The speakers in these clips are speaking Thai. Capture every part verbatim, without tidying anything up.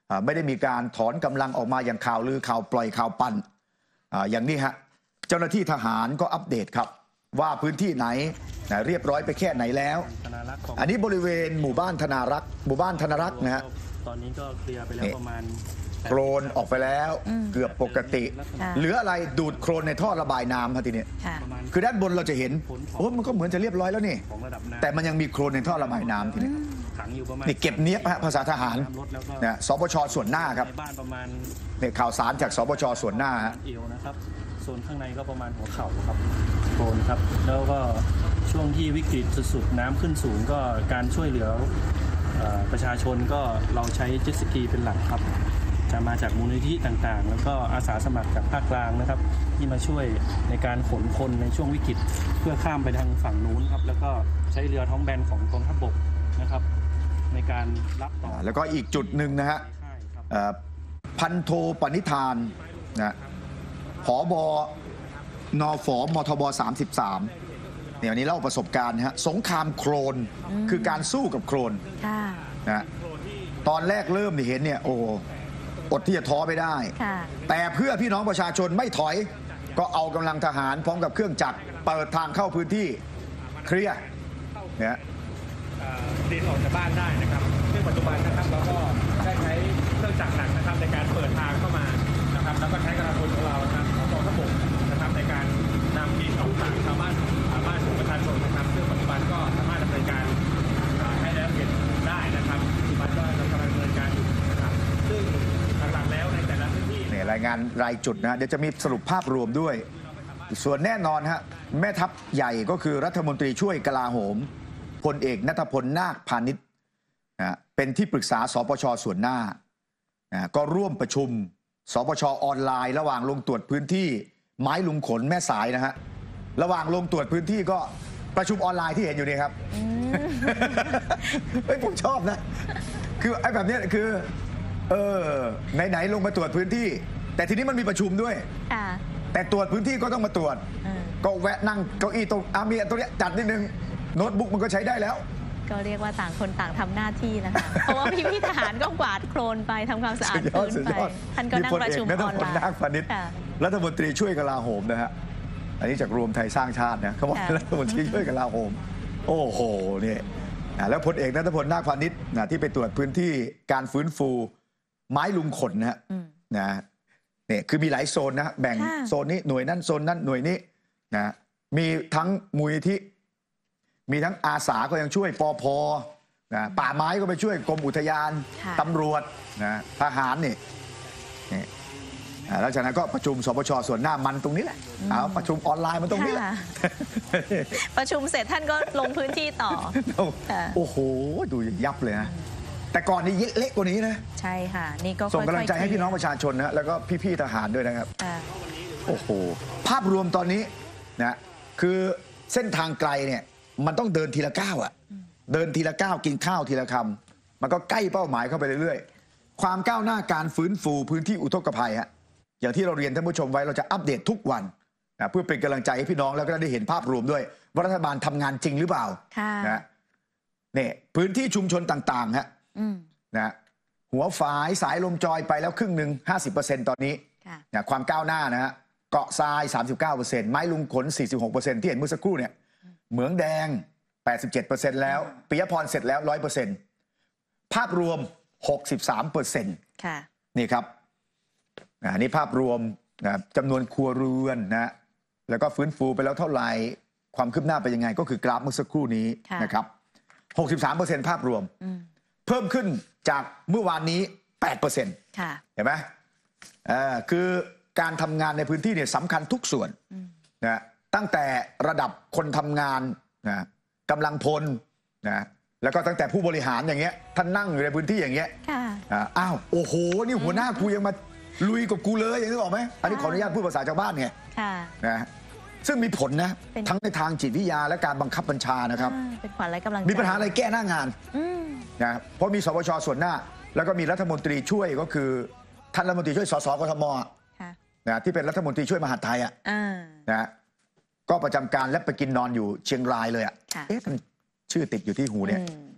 ไม่ได้มีการถอนกำลังออกมาอย่างข่าวลือข่าวปล่อยข่าวปั่นอย่างนี้ฮะเจ้าหน้าที่ทหารก็อัปเดตครับว่าพื้นที่ไหนเรียบร้อยไปแค่ไหนแล้วอันนี้บริเวณหมู่บ้านธนารักษ์หมู่บ้านธนารักษ์นะฮะตอนนี้ก็เคลียร์ไปแล้วประมาณโคลนออกไปแล้วเกือบปกติเหลืออะไรดูดโคลนในท่อระบายน้ำครับทีนี้คือด้านบนเราจะเห็นโอ้มันก็เหมือนจะเรียบร้อยแล้วนี่แต่มันยังมีโคลนในท่อระบายน้ำทีนี้นี่เก็บเนี้ยภาษาทหารเนี่ยสปชส่วนหน้าครับเนี่ยข่าวสารจากสปชส่วนหน้าฮะเอวนะครับโซนข้างในก็ประมาณหัวเข่าครับโคลนครับแล้วก็ช่วงที่วิกฤตสุดๆน้ำขึ้นสูงก็การช่วยเหลือประชาชนก็เราใช้เจ็ตสกีเป็นหลักครับจะมาจากมูลนิธิต่างๆแล้วก็อาสาสมัครจากภาคกลางนะครับที่มาช่วยในการขนคนในช่วงวิกฤตเพื่อข้ามไปทางฝั่งนู้นครับแล้วก็ใช้เรือท้องแบนของกองทัพบกนะครับในการรับต่อแล้วก็อีกจุดหนึ่งนะฮะพันโทปณิธานนะผบนฝมทบสามสิบสามเนี่ยวันนี้เล่าประสบการณ์นะฮะสงครามโคลนคือการสู้กับโคลนนะตอนแรกเริ่มเห็นเนี่ยโอ้อดที่จะท้อไม่ได้แต่เพื่อพี่น้องประชาชนไม่ถอยก็เอากำลังทหารพร้อมกับเครื่องจักรเปิดทางเข้าพื้นที่เคลียร์เนี่ยดินออกจากบ้านได้นะครับซึ่งปัจจุบันนะครับเราก็ได้ใช้เครื่องจักรหนักนะครับในการเปิดทางเข้ามานะครับแล้วก็ใช้กำลังพลของเรานะครับของกองทัพบกนะครับในการนำดินออกจากชาวบ้านชาวบ้านของประชาชนนะครับซึ่งปัจจุบันก็สามารถดำเนินการให้แล้วเสร็จได้นะครับปัจจุบันก็กำลังดำเนินการอยู่นะครับซึ่งหลักๆแล้วในแต่ละพื้นที่เนี่ยรายงานรายจุดนะเดี๋ยวจะมีสรุปภาพรวมด้วยส่วนแน่นอนฮะแม่ทัพใหญ่ก็คือรัฐมนตรีช่วยกลาโหมพลเอกณัฐพลนาคพานิชนะเป็นที่ปรึกษาสปชส่วนหน้านะก็ร่วมประชุมสปชออนไลน์ระหว่างลงตรวจพื้นที่ไม้ลุงขนแม่สายนะฮะระหว่างลงตรวจพื้นที่ก็ประชุมออนไลน์ที่เห็นอยู่นี่ครับเฮ้ยผมชอบนะคือไอ้แบบนี้คือเออไหนๆลงมาตรวจพื้นที่แต่ทีนี้มันมีประชุมด้วยแต่ตรวจพื้นที่ก็ต้องมาตรวจก็แวะนั่งเก้าอี้ตรงอามีตรงนี้จัดนิดนึงโน้ตบุ๊กมันก็ใช้ได้แล้วก็เรียกว่าต่างคนต่างทำหน้าที่นะคะเพราะว่าพี่พี่ทหารก็กวาดโคลนไปทำความสะอาดพื้นไปท่านก็นั่งประชุมออนไลน์รัฐมนตรีช่วยกลาโหมนะฮะอันนี้จากรวมไทยสร้างชาตินะเขาบอกรัฐมนตรีช่วยกลาโหมโอ้โหเนี่ยแล้วพลเอกณัฐพลนาคพานิชนะที่ไปตรวจพื้นที่การฟื้นฟูไม้ลุงขนนะฮะนะเนี่ยคือมีหลายโซนนะแบ่งโซนนี้หน่วยนั้นโซนนั้นหน่วยนี้นะมีทั้งมูลนิธิมีทั้งอาสาก็ยังช่วยปภนะป่าไม้ก็ไปช่วยกรมอุทยานตำรวจนะทหารนี่นี่แล้วจากนั้นก็ประชุมสปชส่วนหน้ามันตรงนี้แหละเอาประชุมออนไลน์มันตรงนี้แหละประชุมเสร็จท่านก็ลงพื้นที่ต่อโอ้โหดูยับเลยนะแต่ก่อนนี้เละกว่านี้นะใช่ค่ะนี่ก็ส่งกำลังใจให้พี่น้องประชาชนนะแล้วก็พี่ๆทหารด้วยนะครับโอ้โหภาพรวมตอนนี้นะคือเส้นทางไกลเนี่ยมันต้องเดินทีละก้าวอะเดินทีละก้าวกินข้าวทีละคำมันก็ใกล้เป้าหมายเข้าไปเรื่อยๆความก้าวหน้าการฟื้นฟูพื้นที่อุทกภัยฮะอย่างที่เราเรียนท่านผู้ชมไว้เราจะอัปเดตทุกวันนะเพื่อเป็นกำลังใจให้พี่น้องแล้วก็ได้เห็นภาพรวมด้วยว่ารัฐบาลทำงานจริงหรือเปล่านะเนี่ยพื้นที่ชุมชนต่างๆฮะนะหัวฝายสายลมจอยไปแล้วครึ่งหนึ่งห้าสิบเปอร์เซ็นต์ตอนนี้นะความก้าวหน้านะฮะเกาะทรายสามสิบเก้าเปอร์เซ็นต์ไม้ลุงขนสี่สิบหกเปอร์เซ็นต์ที่เห็นเมื่อสักครู่เนี่ยเหมืองแดง แปดสิบเจ็ดเปอร์เซ็นต์ แล้วปิยพรเสร็จแล้ว ร้อยเปอร์เซ็นต์ ภาพรวม หกสิบสามเปอร์เซ็นต์ ค่ะนี่ครับอันนี้ภาพรวมนะจำนวนครัวเรือนนะแล้วก็ฟื้นฟูไปแล้วเท่าไหร่ความคืบหน้าไปยังไงก็คือกราฟเมื่อสักครู่นี้นะครับ หกสิบสามเปอร์เซ็นต์ ภาพรวมเพิ่มขึ้นจากเมื่อวานนี้ แปดเปอร์เซ็นต์ ค่ะเห็นไหมอ่าคือการทำงานในพื้นที่เนี่ยสำคัญทุกส่วนนะตั้งแต่ระดับคนทำงานนะกำลังพลนะแล้วก็ตั้งแต่ผู้บริหารอย่างเงี้ยท่านนั่งอยู่ในพื้นที่อย่างเงี้ยอ้าวโอ้โหนี่หัวหน้ากูยังมาลุยกับกูเลยอย่างนี้บอกไหมอันนี้ขออนุญาตพูดภาษาชาวบ้านไงนะซึ่งมีผลนะทั้งในทางจิตวิทยาและการบังคับบัญชานะครับเป็นขวัญและกำลังใจมีปัญหาอะไรแก้หน้างานนะเพราะมีสปชส่วนหน้าแล้วก็มีรัฐมนตรีช่วยก็คือท่านรัฐมนตรีช่วยสสกทมนะที่เป็นรัฐมนตรีช่วยมหาดไทยอ่ะนะก็ประจำการและไปกินนอนอยู่เชียงรายเลยอ่ะเอ๊ะมันชื่อติดอยู่ที่หูเนี่ย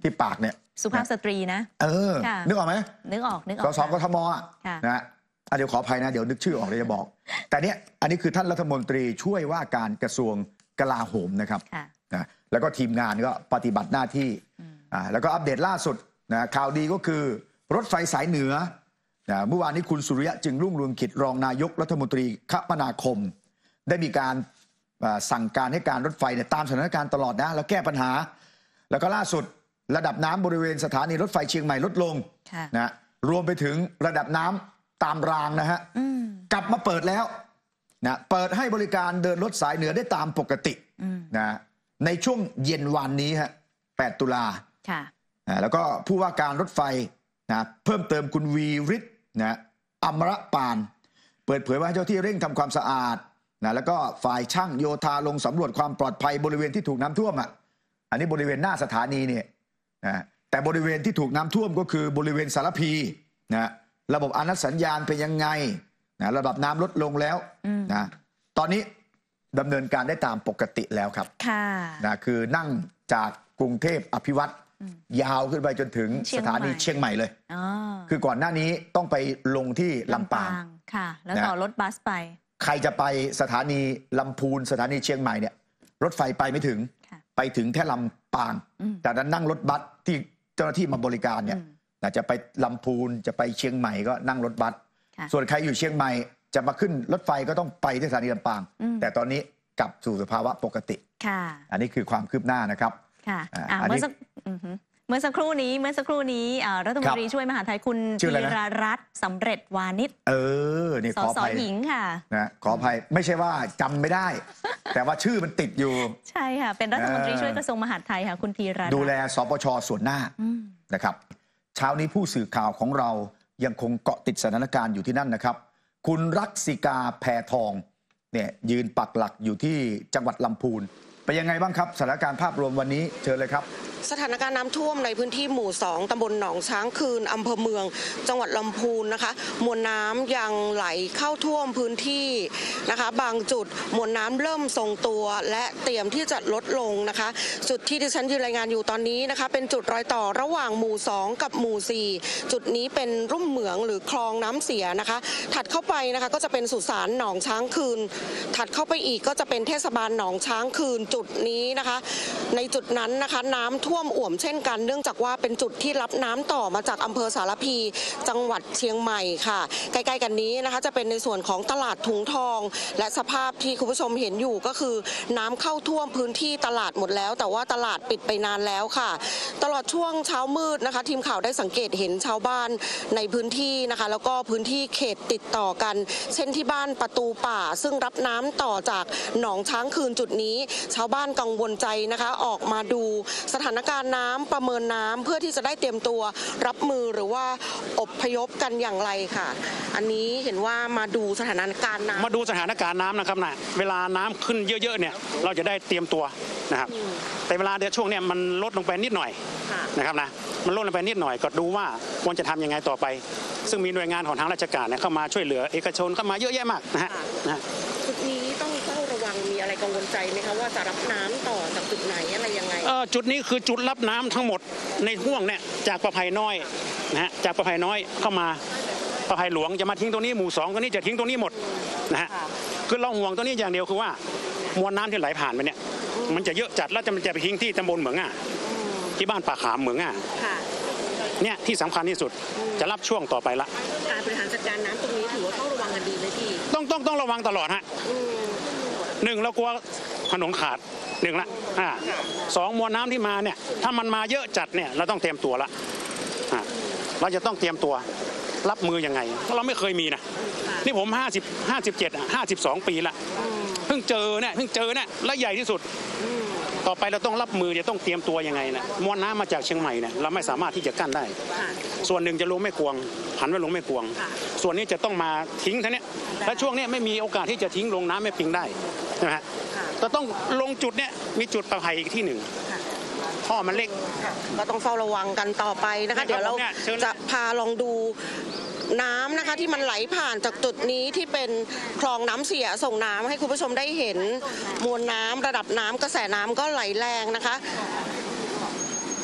ที่ปากเนี่ยสุภาพสตรีนะเออนึกออกไหมนึกออกนึกออกสสกทมอ่ะนะเดี๋ยวขออภัยนะเดี๋ยวนึกชื่อออกเลยจะบอกแต่เนี้ยอันนี้คือท่านรัฐมนตรีช่วยว่าการกระทรวงกลาโหมนะครับนะแล้วก็ทีมงานก็ปฏิบัติหน้าที่อ่าแล้วก็อัปเดตล่าสุดนะข่าวดีก็คือรถไฟสายเหนือนะเมื่อวานนี้คุณสุริยะจึงรุ่งเรืองกิจรองนายกรัฐมนตรีคมนาคมได้มีการสั่งการให้การรถไฟเนี่ยตามสถานการณ์ตลอดนะแล้วแก้ปัญหาแล้วก็ล่าสุดระดับน้ำบริเวณสถานีรถไฟเชียงใหม่ลดลงนะรวมไปถึงระดับน้ำตามรางนะฮะกลับมาเปิดแล้วนะเปิดให้บริการเดินรถสายเหนือได้ตามปกตินะในช่วงเย็นวันนี้ฮะแปดตุลานะแล้วก็ผู้ว่าการรถไฟนะเพิ่มเติมคุณวีฤทธิ์นะอมรปานเปิดเผยว่าเจ้าที่เร่งทำความสะอาดนะแล้วก็ฝ่ายช่างโยธาลงสำรวจความปลอดภัยบริเวณที่ถูกน้ำท่วมอ่ะอันนี้บริเวณหน้าสถานีเนี่ยนะแต่บริเวณที่ถูกน้ำท่วมก็คือบริเวณสารพีนะระบบอนุสัญญาณเป็นยังไงนะระดับน้ำลดลงแล้วนะตอนนี้ดำเนินการได้ตามปกติแล้วครับค่ะนะคือนั่งจากกรุงเทพอภิวัตรยาวขึ้นไปจนถึงสถานีเชียงใหม่เลยคือก่อนหน้านี้ต้องไปลงที่ลำปางค่ะแล้วต่อรถบัสไปใครจะไปสถานีลำพูนสถานีเชียงใหม่เนี่ยรถไฟไปไม่ถึงไปถึงแค่ลำปางแต่นั้นนั่งรถบัสที่เจ้าหน้าที่มาบริการเนี่ยจะไปลำพูนจะไปเชียงใหม่ก็นั่งรถบัสส่วนใครอยู่เชียงใหม่จะมาขึ้นรถไฟก็ต้องไปที่สถานีลำปางแต่ตอนนี้กลับสู่สภาวะปกติอันนี้คือความคืบหน้านะครับเมื่อสักเมื่อสักครู่นี้เมื่อสักครู่นี้รัฐมนตรีช่วยมหาดไทยคุณธีรรัตน์สำเร็จวานิชเออนี่ขออภัยหญิงค่ะนะขออภัยไม่ใช่ว่าจำไม่ได้ แต่ว่าชื่อมันติดอยู่ใช่ค่ะเป็นรัฐมนตรีช่วยกระทรวงมหาดไทยค่ะคุณธีรรัตน์ดูแลสปชส่วนหน้านะครับเช้านี้ผู้สื่อข่าวของเรายังคงเกาะติดสถานการณ์อยู่ที่นั่นนะครับคุณรักษิกาแพทองเนี่ยยืนปักหลักอยู่ที่จังหวัดลำพูนเป็นยังไงบ้างครับสถานการณ์ภาพรวมวันนี้เชิญเลยครับสถานการณ์น้ำท่วมในพื้นที่หมู่สองตำบลหนองช้างคืนอำเภอเมืองจังหวัดลำพูนนะคะมวลน้ำยังไหลเข้าท่วมพื้นที่นะคะบางจุดมวลน้ำเริ่มทรงตัวและเตรียมที่จะลดลงนะคะจุดที่ดิฉันยืนรายงานอยู่ตอนนี้นะคะเป็นจุดรอยต่อระหว่างหมู่สองกับหมู่สี่จุดนี้เป็นรุ่มเหมืองหรือคลองน้ำเสียนะคะถัดเข้าไปนะคะก็จะเป็นสุสานหนองช้างคืนถัดเข้าไปอีกก็จะเป็นเทศบาลหนองช้างคืนจุดนี้นะคะในจุดนั้นนะคะน้ำท่วมอ่วมเช่นกันเนื่องจากว่าเป็นจุดที่รับน้ำต่อมาจากอำเภอสารพีจังหวัดเชียงใหม่ค่ะใกล้ๆกันนี้นะคะจะเป็นในส่วนของตลาดถุงทองและสภาพที่คุณผู้ชมเห็นอยู่ก็คือน้ำเข้าท่วมพื้นที่ตลาดหมดแล้วแต่ว่าตลาดปิดไปนานแล้วค่ะตลอดช่วงเช้ามืดนะคะทีมข่าวได้สังเกตเห็นชาวบ้านในพื้นที่นะคะแล้วก็พื้นที่เขตติดต่อกันเช่นที่บ้านประตูป่าซึ่งรับน้ำต่อจากหนองช้างคืนจุดนี้ชาวบ้านกังวลใจนะคะออกมาดูสถานการณ์น้ำประเมินน้ำเพื่อที่จะได้เตรียมตัวรับมือหรือว่าอพยพกันอย่างไรค่ะอันนี้เห็นว่ามาดูสถานการณ์น้ำมาดูสถานการณ์น้ำนะครับนะเวลาน้ำขึ้นเยอะๆเนี่ยเราจะได้เตรียมตัวนะครับแต่เวลาเดี๋ยวช่วงเนี้ยมันลดลงไปนิดหน่อยนะครับนะมันลดลงไปนิดหน่อยก็ดูว่าควรจะทำยังไงต่อไปซึ่งมีหน่วยงานของทางราชการเนี่ยเข้ามาช่วยเหลือเอกชนเข้ามาเยอะแยะมากนะฮะนะจุดนี้ต้องเฝ้าระวังมีอะไรกังวลใจไหมคะว่าจะรับน้ำต่อจากจุดไหนอะไรยังไงเออจุดนี้คือจุดรับน้ำทั้งหมดในห่วงเนี่ยจากประภัยน้อยนะฮะจากประภัยน้อยเข้ามาประภัยหลวงจะมาทิ้งตรงนี้หมู่สองตรงนี้จะทิ้งตรงนี้หมดนะฮะคือเราห่วงตรงนี้อย่างเดียวคือว่ามวลน้ำที่ไหลผ่านไปเนี่ยมันจะเยอะจัดแล้วจะมันจะไปทิ้งที่ตำบลเหมืองอ่ะที่บ้านป่าขามเหมืองอ่ะเนี่ยที่สำคัญที่สุดจะรับช่วงต่อไปละการบริหารจัดการน้ำตรงนี้ถือว่าต้องระวังกันดีไหมพี่ต้องต้องต้องระวังตลอดฮะหนึ่งเรากลัวถนนขาดหนึ่งละอ่าสองมวลน้ำที่มาเนี่ยถ้ามันมาเยอะจัดเนี่ยเราต้องเตรียมตัวละอ่าเราจะต้องเตรียมตัวรับมือยังไงเพราะเราไม่เคยมีนะนี่ผมห้าสิบห้าสิบเจ็ดห้าสิบสองปีละเพิ่งเจอเนี่ยเพิ่งเจอเนี่ยและใหญ่ที่สุดต่อไปเราต้องรับมือจะต้องเตรียมตัวยังไงนะมวลน้ำมาจากเชียงใหม่เนี่ยเราไม่สามารถที่จะกั้นได้ส่วนหนึ่งจะลงแม่กวงหันไปลงแม่กวงส่วนนี้จะต้องมาทิ้งท่านี้และช่วงนี้ไม่มีโอกาสที่จะทิ้งลงน้ำแม่ปิงได้นะฮะจะต้องลงจุดเนี่ยมีจุดประภัยอีกที่หนึ่งท่อมันเล็กก็ต้องเฝ้าระวังกันต่อไปนะคะเดี๋ยวเราจะพาลองดูน้ำนะคะที่มันไหลผ่านจากจุดนี้ที่เป็นคลองน้ำเสียส่งน้ำให้คุณผู้ชมได้เห็นมวลน้ำระดับน้ำกระแสน้ำก็ไหลแรงนะคะ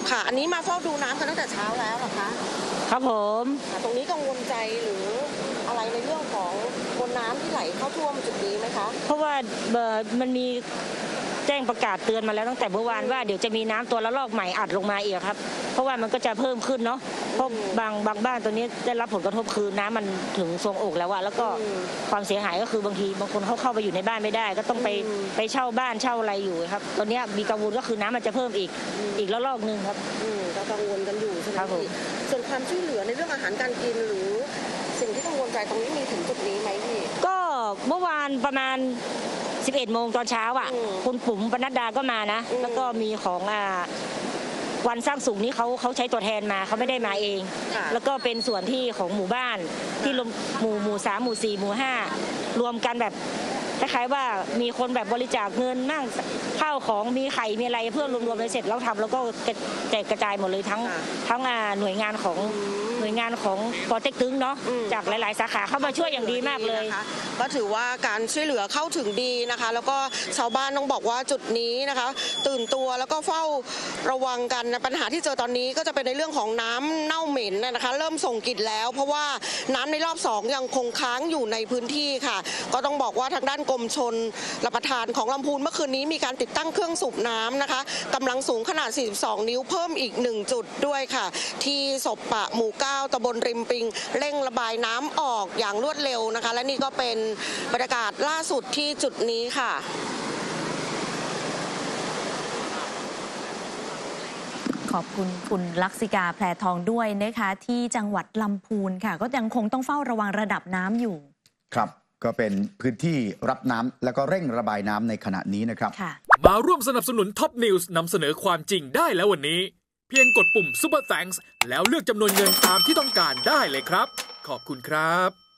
ค่ะอันนี้มาเฝ้าดูน้ำกันตั้งแต่เช้าแล้วเหรอคะครับผมตรงนี้กังวลใจหรืออะไรในเรื่องของมวลน้ำที่ไหลเข้าท่วมจุดนี้ไหมคะเพราะว่ามันมีแจ้งประกาศเตือนมาแล้วตั้งแต่เมื่อวานว่าเดี๋ยวจะมีน้ำตัวละลอกใหม่อัดลงมาอีกครับเพราะว่ามันก็จะเพิ่มขึ้นเนาะเพราะบางบางบ้านตัวนี้ได้รับผลกระทบคือน้ำมันถึงทรวงอกแล้วอะแล้วก็ความเสียหายก็คือบางทีบางคนเขาเข้าไปอยู่ในบ้านไม่ได้ก็ต้องไปไปเช่าบ้านเช่าอะไรอยู่ครับตอนนี้มีกังวลก็คือน้ำมันจะเพิ่มอีกอีกละลอกนึงครับก็กังวลกันอยู่ใช่ไหมพี่ส่วนความช่วยเหลือในเรื่องอาหารการกินหรือสิ่งที่กังวลใจตรงนี้มีถึงจุดนี้ไหมพี่ก็เมื่อวานประมาณสิบเอ็ดโมงตอนเช้าอ่ะคุณปุ๋มปนัดดาก็มานะแล้วก็มีของอ่าวันสร้างสุขนี้เขาเขาใช้ตัวแทนมาเขาไม่ได้มาเองแล้วก็เป็นส่วนที่ของหมู่บ้านที่หมู่หมู่สามหมู่สี่หมู่ห้ารวมกันแบบคล้ายๆว่ามีคนแบบบริจาคเงินมั่งข้าวของมีไข่มีอะไรเพื่อรวมๆเลยเสร็จแล้วทำแล้วก็แจกกระจายหมดเลยทั้งทั้งหน่วยงานของหน่วยงานของปอเต็กตึงเนาะจากหลายๆสาขาเข้ามาช่วยอย่างดีมากเลยก็ถือว่าการช่วยเหลือเข้าถึงดีนะคะแล้วก็ชาวบ้านต้องบอกว่าจุดนี้นะคะตื่นตัวแล้วก็เฝ้าระวังกันนะปัญหาที่เจอตอนนี้ก็จะเป็นในเรื่องของน้ำเน่าเหม็นนะคะเริ่มส่งกลิ่นแล้วเพราะว่าน้ำในรอบสองยังคงค้างอยู่ในพื้นที่ค่ะก็ต้องบอกว่าทางด้านกรมชลประทานของลำพูนเมื่อคืนนี้มีการติดตั้งเครื่องสูบน้ำนะคะกำลังสูงขนาดสี่สิบสองนิ้วเพิ่มอีกหนึ่งจุดด้วยค่ะที่ศพปะหมู่เก้าตำบลริมปิงเร่งระบายน้ำออกอย่างรวดเร็วนะคะและนี่ก็เป็นบรรยากาศล่าสุดที่จุดนี้ค่ะขอบคุณคุณลักษิกาแพรทองด้วยนะคะที่จังหวัดลำพูนค่ะก็ยังคงต้องเฝ้าระวังระดับน้ำอยู่ครับก็เป็นพื้นที่รับน้ำแล้วก็เร่งระบายน้ำในขณะนี้นะครับมาร่วมสนับสนุนท็อปนิวส์นำเสนอความจริงได้แล้ววันนี้เพียงกดปุ่ม Super Thanks แล้วเลือกจำนวนเงินตามที่ต้องการได้เลยครับขอบคุณครับ